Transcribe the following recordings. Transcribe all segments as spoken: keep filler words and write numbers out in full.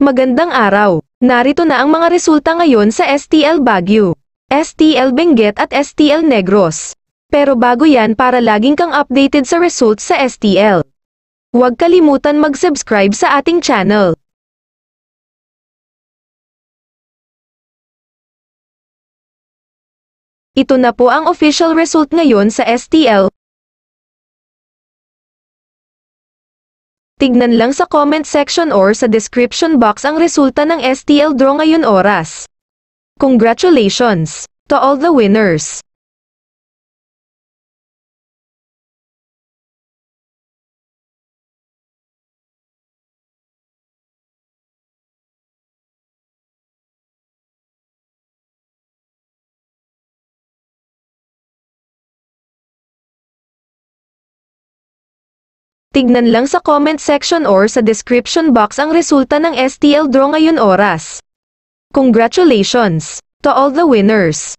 Magandang araw! Narito na ang mga resulta ngayon sa S T L Baguio, S T L Benguet at S T L Negros. Pero bago yan, para laging kang updated sa results sa S T L, huwag kalimutan mag-subscribe sa ating channel. Ito na po ang official result ngayon sa S T L. Tignan lang sa comment section or sa description box ang resulta ng S T L draw ngayon oras. Congratulations to all the winners! Tignan lang sa comment section or sa description box ang resulta ng S T L draw ngayon oras. Congratulations to all the winners!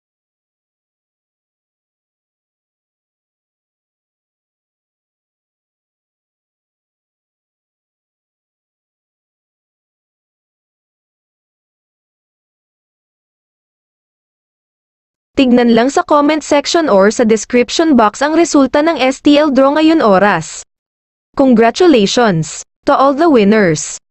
Tignan lang sa comment section or sa description box ang resulta ng S T L draw ngayon oras. Congratulations to all the winners!